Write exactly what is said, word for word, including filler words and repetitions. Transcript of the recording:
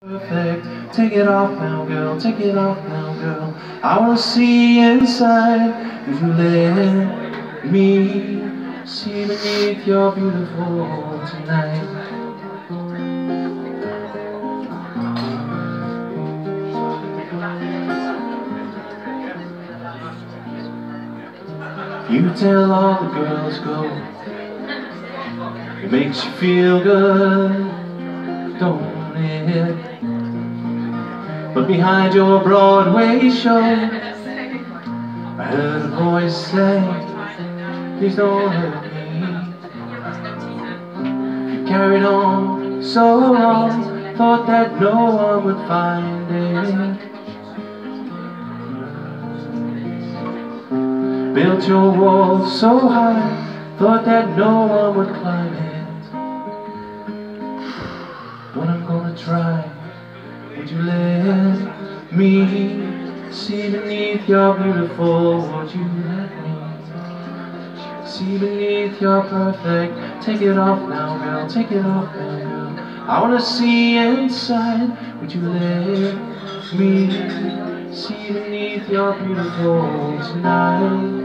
Perfect. Take it off now, girl. Take it off now, girl. I wanna see inside. Would you let me see beneath your beautiful tonight? You tell all the girls go. It makes you feel good, don't it? But behind your Broadway show, I heard a voice say, please don't hurt me. You carried on so long, thought that no one would find it. Built your wall so high, thought that no one would climb it. But I'm gonna try. Would you let me see beneath your beautiful? Would you let me see beneath your perfect? Take it off now, girl. Take it off now, girl. I wanna see inside. Would you let me see beneath your beautiful tonight?